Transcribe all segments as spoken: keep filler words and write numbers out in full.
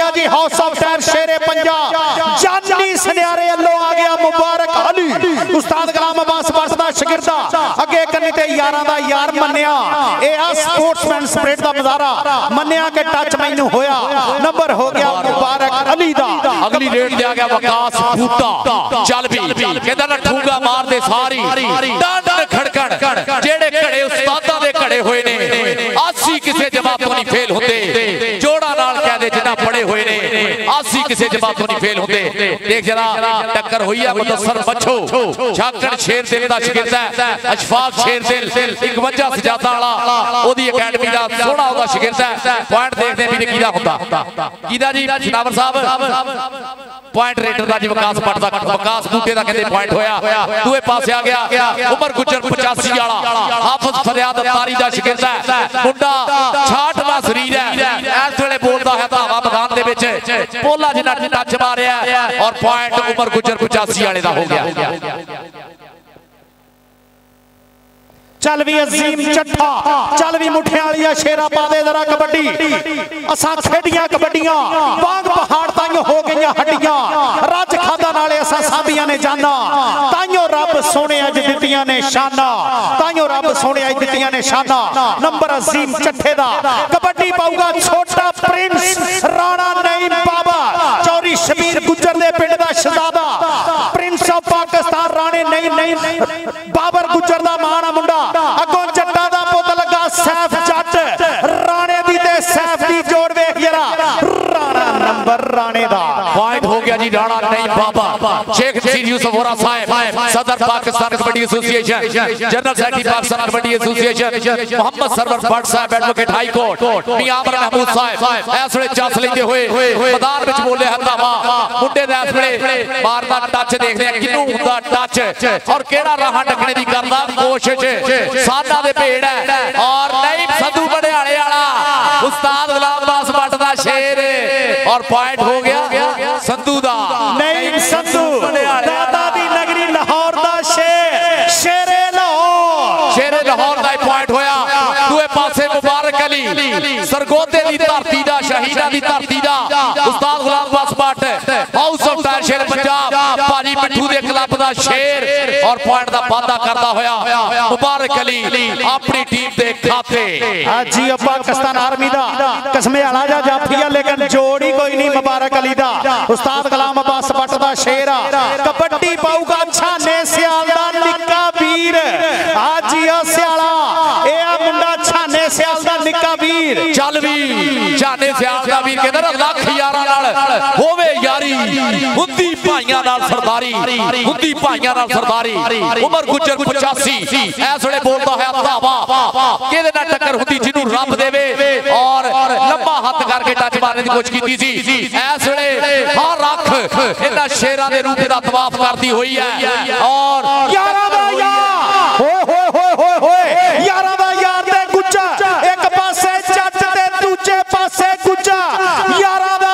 गया जी house of tyre शेरे पंजाब जानी सन्यारे अल्लो आ गया मुबारक अली उस्ताद गुलाम अब्बास बट दा शागिर्दा अगे कन्ने ते यारां दा यार मन्निया ए आ स्पोर्ट्समैन स्पिरिट दा मजारा मन्निया के टच मैनू होया नंबर हो गया मुबारक अली दा। अगली रेड ले आ गया वकास बूटा चल भी कहंदा ना ठूंगा मार दे सारी डंड खड़कण जेड़े घड़े उस्तादां दे घड़े होए ने आसी किसे जवाब तो नहीं फेल होंदे जोड़ा नाल कह दे जिन्ना पड़े हुए ने आसी किसे जवाब तो नहीं फेल होंदे। देख जरा टक्कर हुई है मुदस्सर मच्छो झाकड़ शेर दिल दा शागिर्द है अशफाक शेर दिल इकवंजा सजादा वाला ओदी एकेडमी दा सोहना ओदा शागिर्द है। पॉइंट देखदे भी किदा हुंदा किदा जी जनावर साहब पॉइंट रेटर दा जी वकास बट दा वकास बूटे दा कहंदे पॉइंट होया दूए पासे आ गया उमर गुजर पचासी वाला हाफिज फरियाद अतारी दा शागिर्द है मुंडा छाठ दा शरीर है इस वेले बोलदा है धावा मैदान दे विच पोला जिन्ना टच मारिया और पॉइंट उमर गुजर पचासी वाले दा हो गया। चल भी अजीम चट्ठा चल भी मुठिया वाली शेरा पा दे जरा कबड्डी असा खेडियां कबड्डियां बाग पहाड़ ताइयों हो गई हड्डियां रज खादा नाले असा साबियां ने जाना ताइयों रब सोने अज दित्तियां ने शाना ताइयों रब सोने अज दित्तियां ने शाना। नंबर अजीम चट्ठे दा कबड्डी पाऊगा छोटा प्रिंस राणा नईम बाबा चौरी शबीर गुजर दे पिंड दा शहजादा प्रिंस ऑफ पाकिस्तान राणे नईम नईम बाबर गुजर दा माना मुंडा अगों जट्टा दा पुत लगा सैफ जट राणे दी ते सैफ दी जोड़ वेख जरा राणा नंबर राणे दा पॉइंट हो गया जी राणा नईम बाबा शेख नसीर यूसुफ वोरा साहब सदर Pakistan kabaddi association general secretary Pakistan kabaddi association Mohammad Sarwar Bhatt साहब एडवोकेट हाई कोर्ट मियां अमर महमूद साहब इस वेले चस लेंदे होए मैदान विच बोले हंगामा मुंडे दा इस वेले मारदा टच देखदे आ किन्नू हुंदा टच और केड़ा राह टकने दी करदा कोशिश सादा दे भेड़ है और नईम संधू बड़ियाले वाला उस्ताद गुलाम अब्बास बट दा शेर और पॉइंट हो गया संधू दा नईम संधू दादा दी नगरी लाहौर दा शेर शेरे लाहौर शेरे लाहौर दा पॉइंट होया दूए पासे मुबारक अली सरगोदे दी धरती दा शहीदा दी धरती दा उस्ताद Ghulam Abbas Butt house of tyre शेर पंजाब भाजी मिठू दे क्लब दा शेर और पॉइंट दा वादा करदा होया मुबारक अली अपनी टीम दे खाते आज जी पाकिस्तान आर्मी दा कसमे आला जा जाफिया लेकिन जोड़ी कोई नहीं मुबारक अली दा उस्ताद गुलाम अब्बास बट दा शेर कबड्डी पाऊगा छाने सियाल दा निक्का वीर आज जी ओ सियाला ए आ मुंडा छाने सियाल दा निक्का वीर चल भी छाने सियाल दा वीर कहंदा लख यारां नाल होवे यारी हुंदी भाईयां नाल सरदारी हुंदी भाईयां नाल सरदारी उमर गुजर पचासी इस वेले बोलदा है धावा किहदे नाल टक्कर हुंदी जिन्नू रब देवे और लंबा हाथ करके टच मारने की कोशिश कीती सी इस वेले हर रख इन्हां शेरां दे रूप दा तवाफ करदी होई है और यारां दा यार होए होए होए होए होए यारां दा यार ते गुज्जा एक पासे जट ते दूजे पासे गुज्जा यारां दा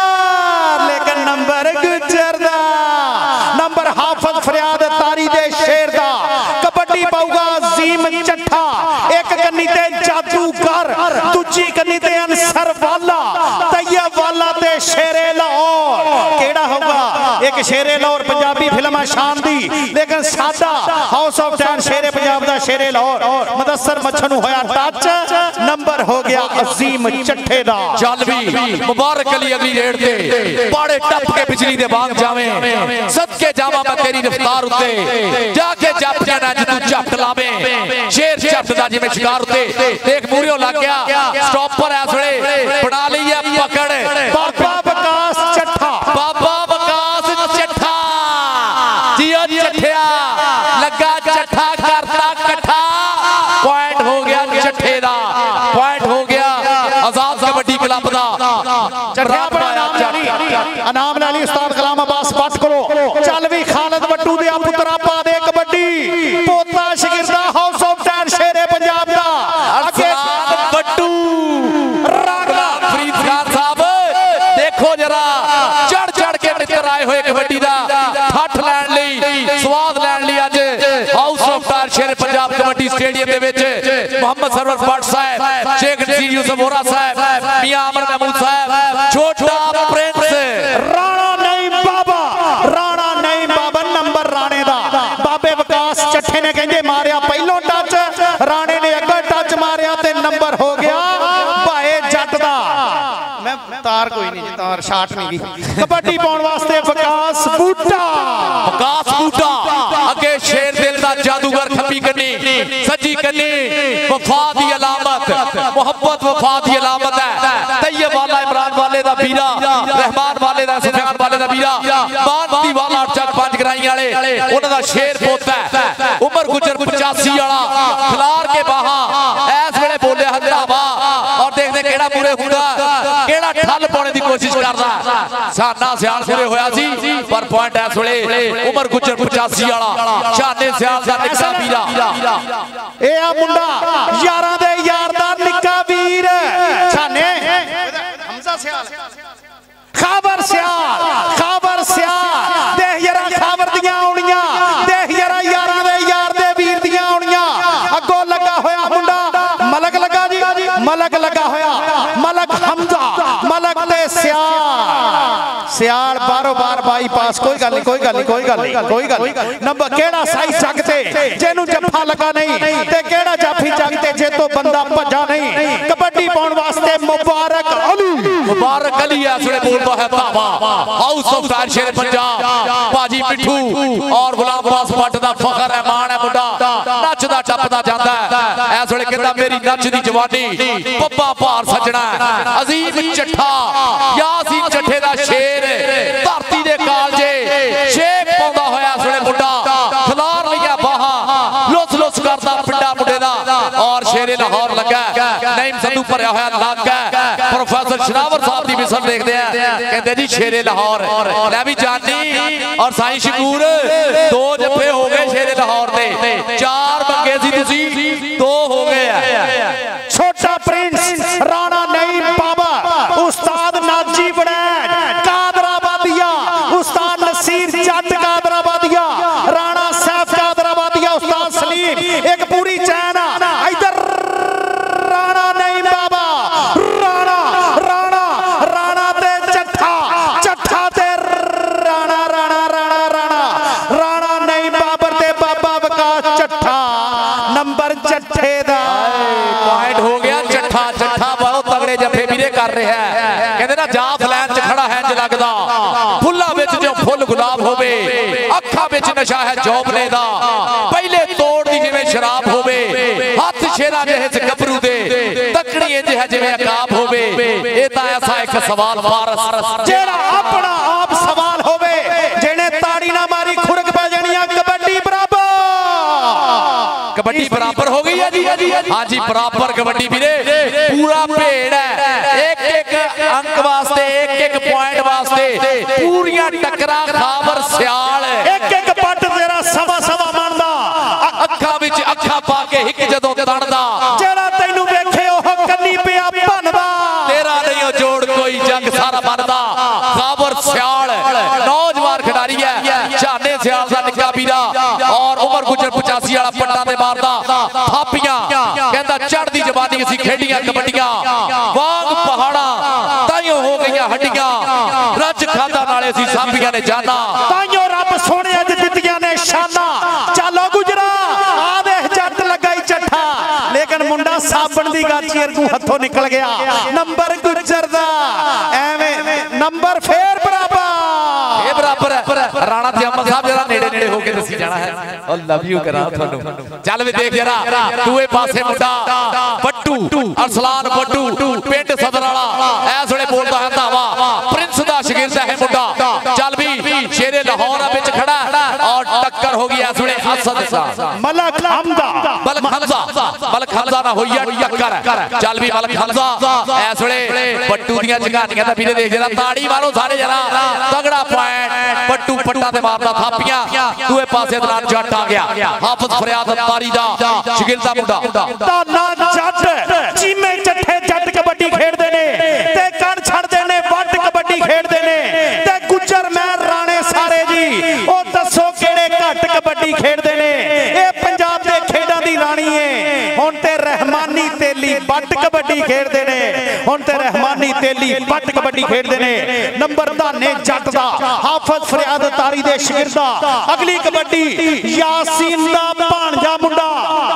यार लेकिन नंबर गुजर दा नंबर हाफिज फरियाद तारी दे शेर दा कबड्डी पाऊगा अजीम चट्ठा एक कन्नी ते जादूगर दूजी कन्नी ते अंसर वाला तैयब वाला ते शेरे लाहौर केड़ा होगा एक शेरे लाहौर पंजाबी फिल्म शान दी लेकिन सादा हाउस ऑफ टायर शेरे पंजाब दा शेरे लाहौर मुदस्सर मच्छर नु होया टच नंबर हो गया अजीम चट्ठे दा। चल भी मुबारक अली अगली रेड ते पाड़े टप के बिजली दे बाग जावे सदके जावा मैं तेरी रफ्तार उते जाके जप जाना ज तू झपट लावे शेर झपट दा जिवें शिकार उते देख मूरियों लग गया स्टॉप पर इस वेले बना लई है पकड़ बाबा वकास चट्ठा बाबा वकास चट्ठा जियो चट्ठिया लगा चट्ठा करता कट्ठा पॉइंट हो गया चट्ठे दा पॉइंट हो गया आजाद कबड्डी क्लब दा चट्ठा अनाम नाली उस्ताद गुलाम अब्बास बट करो चल भी खालिद बट्टू दे पुत्रा पा दे कबड्डी पोता शागिर्दा हाउस ऑफ टायर शेरे पंजाब दा अगे बट्टू राणा फरीद खान साहब देखो जरा चढ़ चढ़ के मित्र आए हुए कबड्डी दा ठठ लैन लई स्वाद लैन लई अज हाउस ऑफ टायर शेर पंजाब कबड्डी स्टेडियम दे विच मोहम्मद सरवर भट्ट साहब शेख नसीर यूसुफ वोरा साहब मियां अमर महमूद साहब छोटा तार कोई नहीं तार शाट नहीं गई कबड्डी पाउण वास्ते विकास बूटा विकास बूटा अगे शेर दिल दा जादूगर खब्बी कन्नी सज्जी कन्नी वफा दी अलामत मोहब्बत वफा दी अलामत है तैयब वाला इमरान वाले दा बीरा रहमान वाले दा सुफियान वाले दा बीरा बांदी वाला चक पंज गराई वाले उन्हां दा शेर पोता है उमर गुजर पचासी वाला खिलार के बाहा इस वेले बोले हंगामा और देखदे केड़ा पूरे हुंदा केड़ा ठल पाने दी कोशिश करदा साना सियाल पूरे होया सी पर पॉइंट इस वेले उमर गुजर पचासी वाला शाने सियाल दा निक्का वीरा ए आ मुंडा यारां दे यार दा निक्का वीर शाने हमजा सियाल खाबर सियाल खाबर सियाल देख यारा खाबर दियां आउणियां देख यारा यारां दे यार दे वीर दियां आउणियां अगो लगा होया मुंडा मलक लगा जी मलक लगा होया मलक हमजा मलक ते सियाल सियाल बारो बार बाईपास कोई गल नहीं कोई गल नहीं कोई गल नहीं कोई गल नहीं नंबर केड़ा साई जग ते जेनू जफा लगा नहीं ते केड़ा जाफी जग ते जे तो बंदा भजा नहीं कबड्डी पाउण वास्ते मुबारक अली मुबारक अली असले बोलता है बाबा हाउस ऑफ टायर शेर पंजाब बाजी मिठू और गुलाम अब्बास भट्ट दा फखर है मान है मुंडा नचदा टपदा जांदा है इस वेले कहंदा मेरी नच दी जवानी पप्पा भार सजना अजीम चट्ठा यासीन चट्ठे दा शेर धरती दे कालजे शेक पाउंदा होया इस वेले मुंडा खिलार लिया बाहा लुस लुस करदा पिंडा मुंडे दा और शेरे लाहौर लगा नईम संधू भरया होया लग है प्रोफेसर शनावर साहब दी मिसल देखदे हैं कहंदे जी शेरे लाहौर लै भी जानी और साईं शकूर दो जफे हो गए शेरे लाहौर दे चार मंगे सी तुसी दो हो गए छोटा प्रिंस राणा नईम बाबा उस्ताद नाजी वड़ैच कादराबादिया उस्ताद नसीर जट कादराबादिया राणा सैफ कादराबादिया उस्ताद सलीम एक पूरी चैन इधर राणा नईम बाबा राणा राणा राणा ते चट्ठा चट्ठा ते राणा राणा राणा राणा राणा नईम बाबर ते बाबा विकास चट्ठा नंबर चट्ठे दा पॉइंट हो गया चट्ठा चट्ठा बहुत तगड़े जफे वीरे कर रहे हैं कहंदे ना जाफ लैन च खड़ा है ज लगदा फुल्ला विच जो फुल गुलाब होवे अखा विच नशा है जौबने दा पहले तोड़ दी जिवें शराब होवे हाथ शेरा जहे च गबरू दे तकड़ी इंज है जिवें अकाब होवे ए तां ऐसा एक सवाल फारस जेड़ा अपना आप सवाल होवे जेने ताड़ी ना मारी खुरक पै जानियां कबड्डी बराबर कबड्डी बराबर हो गई है जी हाँ जी बराबर कबड्डी वीरे पूरा भेड़ है एक एक अंक वास्ते एक एक पॉइंट वास्ते पूरियां टकरा खाबर सियाल एक एक पट तेरा सवा सवा मनदा अखा विच अखा पा के हिक जदों तड़दा जेड़ा तैनू वेखे ओह कन्नी पिया बनदा तेरा नहीं जोड़ कोई जंग सारा बनदा खाबर सियाल नौजवान खिडारी है शाने सियाल दा निक्का वीरा और उमर गुजर पचासी वाला पट्टा दे मारदा थापियां कहंदा चढ़दी जवानी असी खेडियां कबड्डियां वांग पहाड़ा ताइयों हो गईयां हड्डियां रज खादा नाले असी सांभियां ने जाना ताइयों रब सोने अज दित्तियां ने शाना चलो गुजरा आ देख जट लगाई चट्ठा लेकिन मुंडा साबण दी गाची अरगू हथों निकल गया नंबर गुजर दा एवें नंबर फेर बराबर ए बराबर है राणा ते अमल साहब जरा नेड़े नेड़े होके दसी जाना है और लव यू करा थानू चल वे देख जरा दूए पासे मुंडा पट्टू अरसलान पट्टू पिंड सदर वाला ऐस वेले बोलदा है धावा प्रिंस दा शागिर्द है मुंडा चल भी शेरे लाहौर विच खड़ा और टक्कर हो गई ऐस वेले असद दा मलक हमजा मलक हमजा मलक हमजा ना होई है टक्कर चल भी मलक हमजा ऐस वेले पट्टू दियां जगानियां दा वीरे देख जरा ताड़ी मारो सारे जरा तगड़ा पॉइंट पट्टू पट्टा ते मारदा थापियां दूए पासे दलान जट आ गया हाफिज फरियाद अंतारी दा शागिर्द दा मुंडा ताना जट चीमे चट्ठे जट कबड्डी खेडदे ने ते कण छड़दे ने वट कबड्डी खेडदे ने ते गुजर महर राणे सारे जी ओ दसो केड़े घट कबड्डी खेडदे ने ए पंजाब दे खेडां दी राणी है हुण ते रहमानी तेली पट कबड्डी खेडते ने हुण ते रहमानी तेली पट कबड्डी खेडते ने नंबर धाने जट दा हाफिज फरियाद तारी दे शागिर्दा अगली कबड्डी यासीन दा भाणजा मुंडा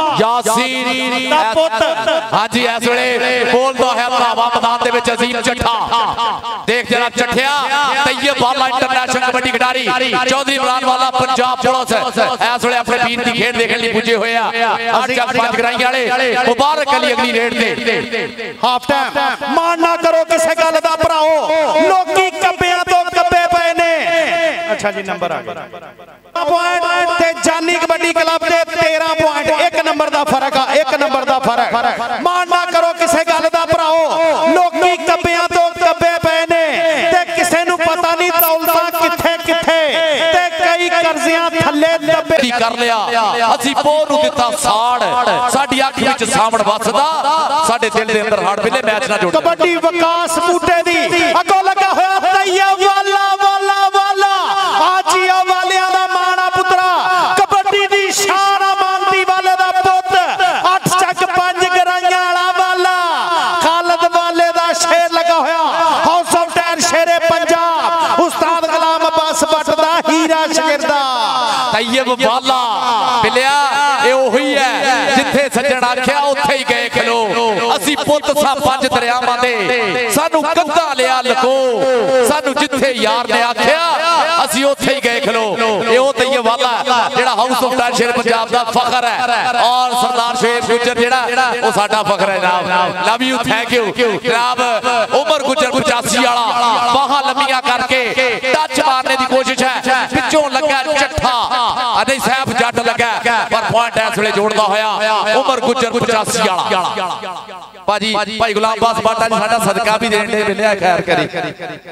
यासीन दा पुੱਤ हां जी इस वेले बोलदा है भरावा मैदान दे विच अजीम चट्ठा देख जरा चट्ठिया तैयब वाला इंटरनेशनल कबड्डी खिडारी चौधरी इमरान वाला पंजाब पुलिस इस वेले अपने वीर दी खेड देखण लई पुजे होए आ अठ जग पांच गराई वाले मुबारक अली अगली रेड ते हाफ टाइम मान ना करो किसे गल दा भराओ लोकी कब्बियां तो कब्बे पए ने अच्छा जी नंबर आ गया पॉइंट ते जानी कबड्डी क्लब दे तेरह पॉइंट एक नंबर दा फर्क आ एक नंबर दा फर्क मान ना करो किसे गल दा भराओ लोकी कब्बियां तो कब्बे पए ने ते किसे नु पता नहीं दौलतां किथे किथे ते कई कर्जियां थल्ले दबे कर लिया ਅਸੀਂ ਪੋਹ ਨੂੰ ਦਿੱਤਾ ਸਾੜ ਸਾਡੀ ਅੱਖ ਵਿੱਚ ਸਾਵਣ ਵਸਦਾ ਸਾਡੇ ਦਿਲ ਦੇ ਅੰਦਰ ਹੜ ਵੇਲੇ ਮੈਚ ਨਾ ਜੁੜ ਕਬੱਡੀ ਵਿਕਾਸ ਬੂਟੇ ਦੀ ਅੱਗੋਂ ਲੱਗਾ ਹੋਇਆ ਤੈਯਬ ਵਾਲਾ ਵਾਲਾ ਵਾਲਾ ਆਜੀਆ ਵਾਲਿਆਂ ਦਾ ਮਾਣਾ ਪੁੱਤਰਾ ਕਬੱਡੀ ਦੀ ਸ਼ਾਨ ਮਾਨਤੀ ਵਾਲੇ ਦਾ ਪੁੱਤ ਅੱਠ ਚੱਕ ਪੰਜ ਗਰਾਈਆਂ ਵਾਲਾ ਵਾਲਾ ਖਾਲਦ ਵਾਲੇ ਦਾ ਸ਼ੇਰ ਲੱਗਾ ਹੋਇਆ ਹਾਊਸ ਆਫ ਟਾਇਰ ਸ਼ੇਰੇ ਪੰਜਾਬ ਉਸਤਾਦ ਗੁਲਾਮ ਅब्बास भट्ट ਦਾ ਹੀਰਾ ਸ਼ਾਗਿਰਦਾ तैयब वाला पिलिया ये ओही है जिथे सज्जण आख्या उत्थे ही गए खलो असी पुत सा पंज दरियावां दे सानू कंधा लिया लको सानू जिथे यार ने आख्या असी उत्थे ही गए खलो ये ओ तैयब वाला जेड़ा हाउस ऑफ टायर शेर पंजाब दा फखर है और सरदार शेर गुजर जेड़ा ओ साडा फखर है जनाब लव यू थैंक यू जनाब उमर गुजर पचासी वाला बाहां लंबियां करके टच मारने दी कोशिश है पिछों लगा चट्ठा नहीं सैफ जट लगा पर पॉइंट इस वेले जोड़दा होया उमर गुजर पचासी वाला भाजी भाई गुलाम अब्बास भट्ट जी साडा सदका भी देण दे मिलिया खैर करी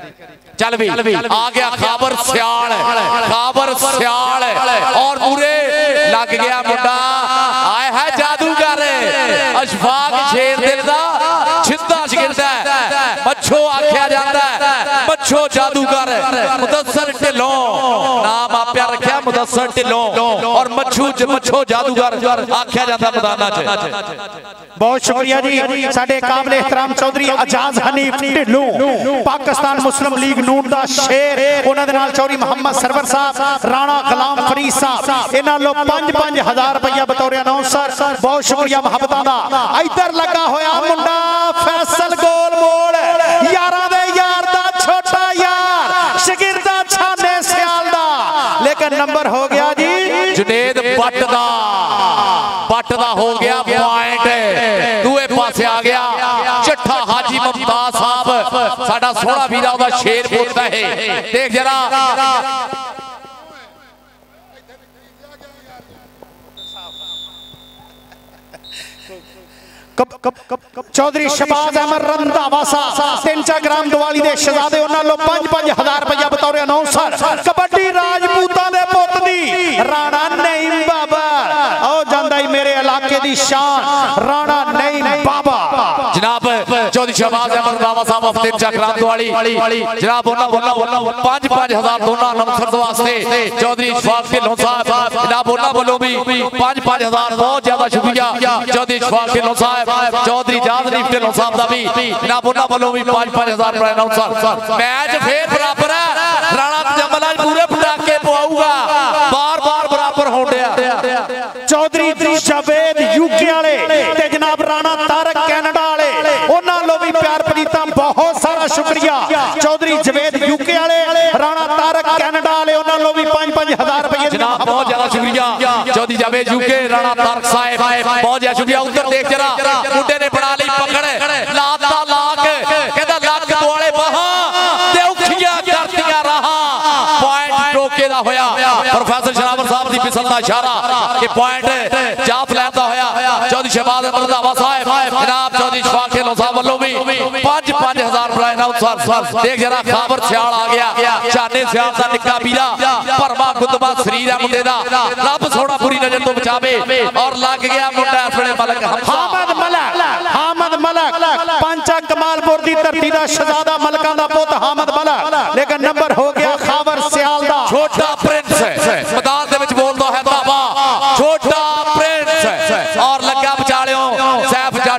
चल भी आ गया खाबर सियाल खाबर सियाल और पूरे लग गया मुंडा आए है जादूगर अशफाक शेर दिल दा छिंदा शिगिरदा मच्छो आख्या जाता है मच्छो जादूगर मुदस्सर ढिल्लों नाम आपया रखा मुदस्सर ढिल्लों और मच्छू मच्छो जादूगर आख्या जाता मैदाना च बहुत शुक्रिया जी साडे काबिल एहतराम चौधरी अजाज हनीफ ढिल्लों पाकिस्तान मुस्लिम लीग नून दा शेर उन्हां दे नाल चौधरी मोहम्मद सरवर साहब राणा गुलाम फरीद साहब इन्हां लो पांच पांच हजार रुपया बतौर अनाउंसर बहुत शुक्रिया मुहब्बतां दा इधर लगा होया मुंडा फैसल गोल मोड़ यारां दे यार दा छोटा यार शागिर्दा छाने सियाल दा लेकिन नंबर हो गया जी जुनेद भट्ट दा भट्ट दा हो गया पॉइंट दूए पासे आ गया चट्ठा हाजी मुमताज साहब साडा सोहना वीरा ओदा शेर बोलता है देख जरा चौधरी शहबाज अहमद रंधावा साहब तिंचा ग्राम दिवाली दे शहजादे उन्हां लो पांच पांच हजार रुपया बतौर अनाउंसर कबड्डी राजपूतां दे पुत दी राणा नईम बाबा आओ जांदा ही मेरे इलाके दी शान राणा नईम बाबा जनाब चौधरी शहबाज अहमद रंधावा साहब तिंचा ग्राम दिवाली जनाब उन्हां बोलना पांच पांच हजार दोनों अनाउंसर वास्ते चौधरी इशफाक ढिल्लों साहब जनाब उन्हां बोलो भी पांच पांच हजार बहुत ज्यादा शुक्रिया चौधरी इशफाक ढिल्लों साहब चौधरी जाद ढिल्लों साहब दा भी जनाब उन्हां बोलो भी पांच पांच हजार रुपया अनाउंसर मैच फिर बराबर है राणा जमला पूरे पटाके पवाऊगा बार बार बराबर हो गया चौधरी जावेद यूके वाले ते जनाब राणा तारक कैनेडा वाले उन्हां लो भी प्यार प्रीता बहुत सारा शुक्रिया चौधरी जावेद यूके वाले राणा तारक कैनेडा वाले उन्हां लो भी पांच पांच हजार रुपये जनाब बहुत ज्यादा शुक्रिया चौधरी जावेद यूके राणा तारक साहब बहुत ज्यादा शुक्रिया उधर देख जरा मुंडे ने बना ली पकड़ लाता लाक कहता लक दुआले बहा ते औखियां करदियां रहा पॉइंट टोके दा होया प्रोफेसर शरावर साहब दी पिसल दा इशारा कि पॉइंट जाफ लैंदा होया चौधरी शहबाज अहमद रंधावा साहब जनाब चौधरी इशफाक ढिल्लों साहब वल्लों भी पांच पांच हजार रुपया अनाउंसर देख जरा खाबर सियाल आ गया चाने सियाल दा निक्का पीरा भरमा गुदमा शरीर है मुंडे दा रब सोना बुरी नजर तो बचावे और लग गया मुंडा इस वेले मलक हामद मलक हामद मलक पंचा कमालपुर दी धरती दा शहजादा मलकां दा पुत हामद मलक लेकिन नंबर हो गया खाबर सियाल दा छोटा प्रिंस मैदान दे विच बोलदा है बाबा छोटा प्रिंस और लगा बचालियों सैफ जट ने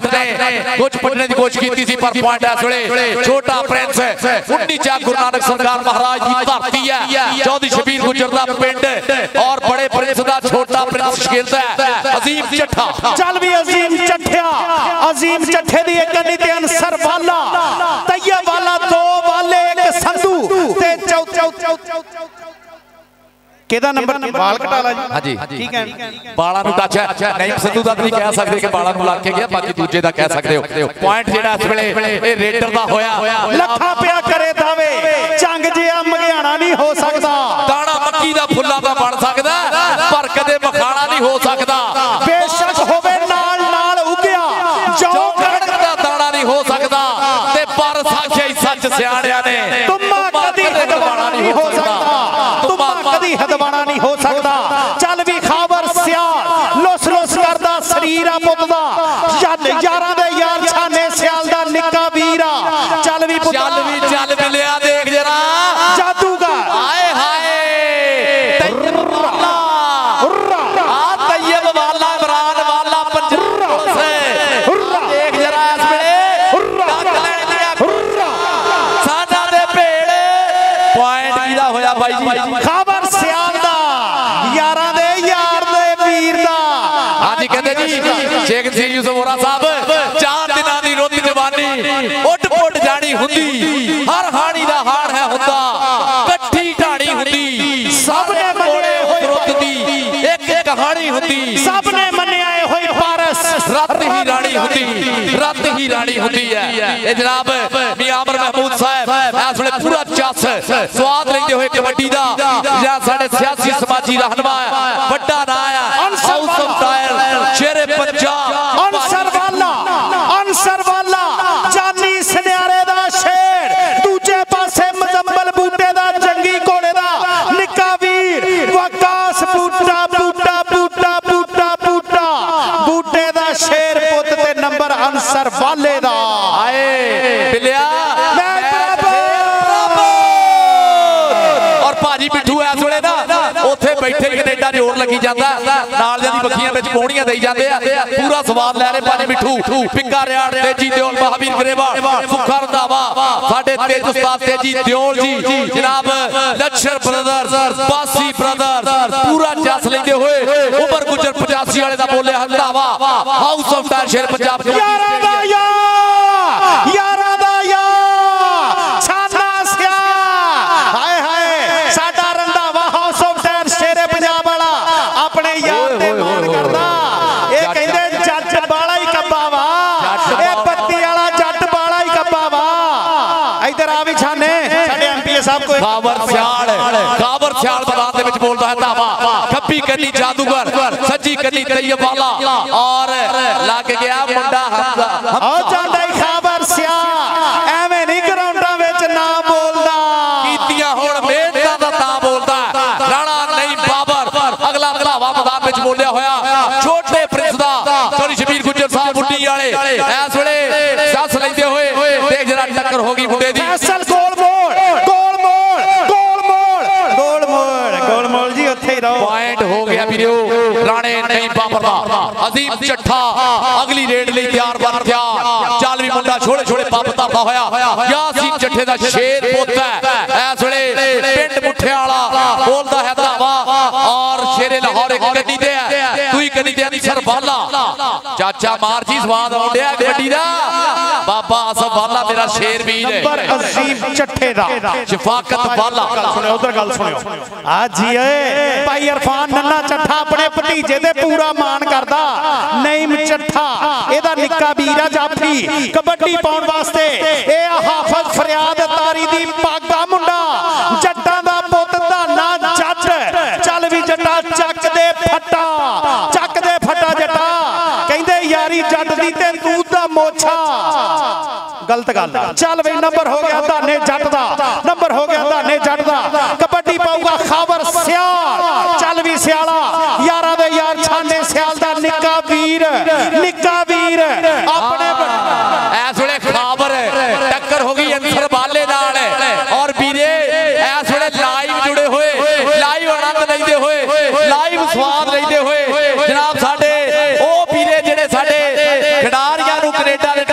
कुछ पटने की कोशिश की थी पर पॉइंट इस वेले छोटा प्रिंस उन्नी चा गुरु नानक सरकार महाराज की धरती है चौधरी शबीर गुजर दा पिंड और बड़े प्रिंस दा छोटा प्रिंस खेलता है अजीम चट्ठा चल भी अजीम चट्ठा अजीम चट्ठे दी एक कन्नी ते अंसर वाला तैयब वाला दो वाले एक संधू ते चौ चौ चौ केदा नंबर बाल कटाला जी हां जी ठीक है बाला नु टच है नहीं संधू दा नहीं कह सकदे कि बाला नु लग के गया बाकी दूजे दा कह सकदे हो पॉइंट जेड़ा इस वेले ए रेडर दा होया लखा पिया करे दावे चंग जिया मगियाना नहीं हो सकदा दाना मक्की दा फुल्ला दा बन सकदा पर कदे मखाना नहीं हो सकदा बेशक होवे नाल नाल उगया जो कड़क दा दाना नहीं हो सकदा ते पर साखे सच सियाणिया ने तुमा कदी हदवाना नहीं हो सकदा तुमा कदी हदवाना नहीं हो सकदा चल भी खाबर सियाल लुस लुस करदा शरीर आ पुत दा चल यारां दे यार छाने सियाल दा निक्का वीरा चल भी पुत चल भी चल मिलिया देख जरा जादूगर हाय हाय तैयब वाला आ तैयब वाला इमरान वाला पंजाब से देख जरा इस वेले साडा दे भेड़ पॉइंट कीदा होया भाई जी खाबर सियाल दा यारां दे यार दे वीर दा हां जी कहंदे जी शेख जी यूसुफ वोरा साहब चार दिनां दी रोटी जवानी उठ पुट जानी हुंदी हर हानी दा हाड़ है हुंदा कट्ठी ढाणी हुंदी सब ने मन्ने होए रुत दी एक एक कहानी हुंदी सब ने मन्निया होए पारस रत ही रानी हुंदी रत ही रानी हुंदी है ए जनाब मियां अमर महमूद साहब इस वेले पूरा चस स्वाद लेंदे होए कबड्डी दा या साडे सियासी समाजी रहनुमा बड़ा ना आया हाउस ऑफ टायर शेरे पंजाब अंसर वाला अंसर वाला जानी सन्यारे दा शेर दूजे पासे मजम्बल बूटे दा जंगी घोड़े दा निक्का वीर वकास बूटा बूटा बूटा बूटा बूटा बूटे दा शेर पुत ते नंबर अंसर वाले दा आए बिलिया और भाजी पिट्ठू इस वेले ना ਉੱਥੇ बैठे कनेडा जोर लगी जाता नाल दी बखियां विच पौड़ियां देई जांदे आ पूरा स्वाद ले रहे भाजी पिट्ठू पिक्का रियाड़ तेजी दियोल महावीर ग्रेवाल सुखा रंधावा साडे तेज उस्ताद तेजी दियोल जी जनाब लक्षर ब्रदर्स बासी ब्रदर्स पूरा जस लेंदे होए उमर गुजर पचासी वाले दा बोले रंधावा हाउस ऑफ टायर शेर पंजाब यारा दा या यारा दा या छाना सिया हाय हाय साडा रंधावा हाउस ऑफ टायर शेरे पंजाब वाला अपने यार ते मान करदा ए कहंदे जट वाला ही कब्बा वा ए बत्ती वाला जट वाला ही कब्बा वा इधर आ भी छाने साडे एमपीए साहब को काबर सियाल काबर सियाल मैदान दे विच बोलदा है धावा खब्बी कन्नी जादूगर सज्जी कन्नी तैयब वाला और लग गया मुंडा हमजा आ जांदा ही खाबर सियाल एवें नहीं ग्राउंडां विच ना बोलदा कीतियां हुण मेहनतां दा तां बोलदा राणा नहीं बाबर अगला धलावा मैदान विच बोलिया होया छोटे प्रिंस दा चौधरी शबीर गुजर साहब बुड्डी वाले इस वेले सस लैंदे होए देख जरा टक्कर हो गई मुंडे दी फैसल गोल मोड़ गोल मोड़ गोल मोड़ गोल मोड़ गोल मोड़ जी उत्थे ही रहो पॉइंट हो गया वीरो राणे नहीं बाबर दा अजीम चट्ठा अगली रेड लई तैयार बन गया चल भी मुंडा छोड़े छोड़े पंप धरदा होया यासीन चट्ठे दा शेर पुੱਤ है इस वेले पिंड मुठे वाला बोलदा है धावा और शेरे लाहौर एक गड्डी ते है दूई गड्डी ते अंसर वाला चाचा मार जी स्वाद आउंदिया गड्डी दा बाबा असफ वाला मेरा शेर वीर नंबर अजीम चट्ठे दा शफाकत वाला सुनियो उधर गल सुनियो आ जी ए भाई इरफान नन्ना चट्ठा अपने भतीजे दे पूरा मान करदा नईम चट्ठा एदा निक्का वीरा जाफी कबड्डी पाउण वास्ते ए हाफिज फरियाद तारी दी पागा मुंडा जट्टां दा पुੱਤ धाना जट चल भी जट्टा चक दे फट्टा चक दे फट्टा जट्टा कहंदे यारी जट दी ते दूध दा मोछा गलत गल चल भाई नंबर हो गया धाने जट दा नंबर हो गया धाने जट दा कबड्डी पाऊगा खाबर सियाल चल भी सियाला यारा दे यार छाने सियाल दा निक्का वीर निक्का वीर अपने इस वेले खाबर टक्कर हो गई अंसर वाले नाल और वीरे इस वेले लाइव जुड़े हुए लाइव आनंद लेंदे हुए लाइव स्वाद लेंदे हुए जनाब साडे ओ वीरे जेडे साडे खिडारियां नूं कनेडा दे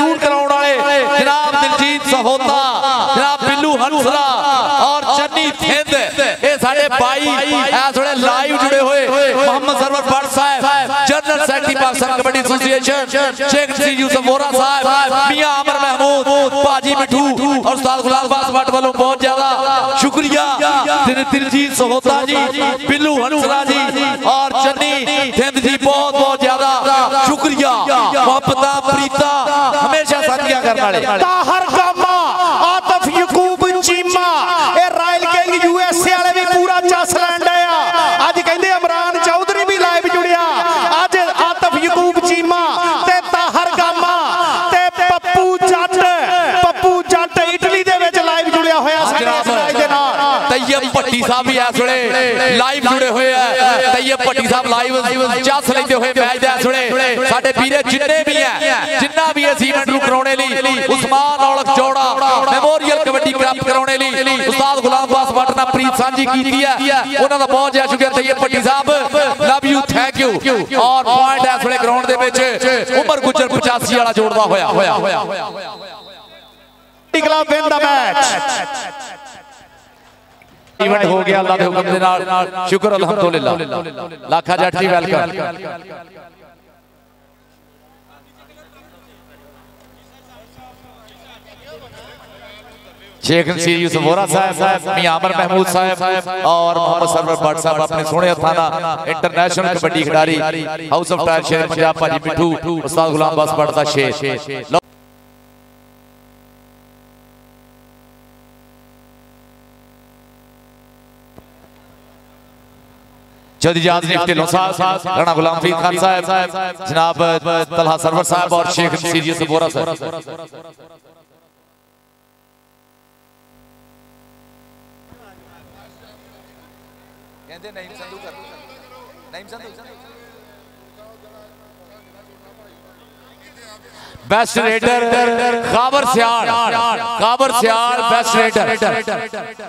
और चन्नी थिंद ये साडे भाई इस वेले लाइव जुड़े हुए मोहम्मद सरवर भट्ट साहब general secretary Pakistan kabaddi association Sheikh Naseer Yusuf Vora साहब मियां अमर महमूद पाजी मिठू और उस्ताद गुलाम अब्बास भट्ट वालों बहुत ज्यादा शुक्रिया दिलजीत सहोता जी बिल्लू हंसरा जी और चन्नी थिंद जी बहुत बहुत ज्यादा शुक्रिया मोहब्बत प्रीता हमेशा साथियां करने वाले ताहर गामा आतिफ यकूब चीमा ए रॉयल किंग यूएसए वाले भी पूरा चस लैंड आया आज कहंदे इमरान चौधरी भी लाइव जुड़िया आज आतिफ यकूब चीमा ते ताहर गामा ते पप्पू जट पप्पू जट इटली दे विच लाइव जुड़िया होया साडे दे नाल तैयब भट्टी साहब भी इस वेले लाइव जुड़े हुए हैं तैयब भट्टी साहब लाइव चस लेते हुए मैच दे इस वेले साडे वीरे जिन्ने भी हैं जिन्ना भी इस इवेंट नु कराने लई उस्मान औलख जोड़ा मेमोरियल कबड्डी कप कराने लई उस्ताद गुलाम अब्बास भट्ट ने प्रीत सांझी कीती है उन्हां दा बहुत ज्यादा शुक्रिया तैयब भट्टी साहब लव यू थैंक यू और पॉइंट इस वेले ग्राउंड दे विच उमर गुजर पचासी वाला जोड़दा होया होया club win the match event हो गया अल्लाह के हुक्म दे नाल शुक्र अल्हम्दुलिल्लाह लाखा जट जी वेलकम शेख नसीर यूसुफ वोरा साहब मियां अमर महमूद साहब और मोहम्मद सरवर भट्ट साहब अपने सोने हथाना इंटरनेशनल कबड्डी खिडारी हाउस ऑफ टायर शेर पंजाब भाजी मिठू उस्ताद गुलाम अब्बास भट्ट दा शेर जदीजात निफ्टी साहब राणा गुलाम फरीद खान साहब जनाब तलहा सरवर साहब और शेख नसीर यूसुफ वोरा साहब best raider Khawar Sial Khawar Sial best raider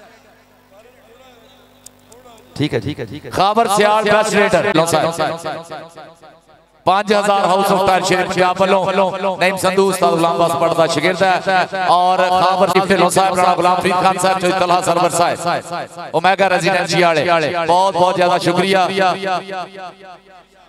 ठीक है ठीक है ठीक है खाबर सियाल बेस्ट रेडर पांच हजार हाउस ऑफ टायर शेर पंजाब वालों नईम संधू उस्ताद गुलाम अब्बास भट्ट दा शागिर्द है और खाबर निफ्टी साहब राणा गुलाम फरीद खान साहब तलहा सरवर साहब ओमेगा रेजिडेंसी वाले बहुत बहुत ज्यादा शुक्रिया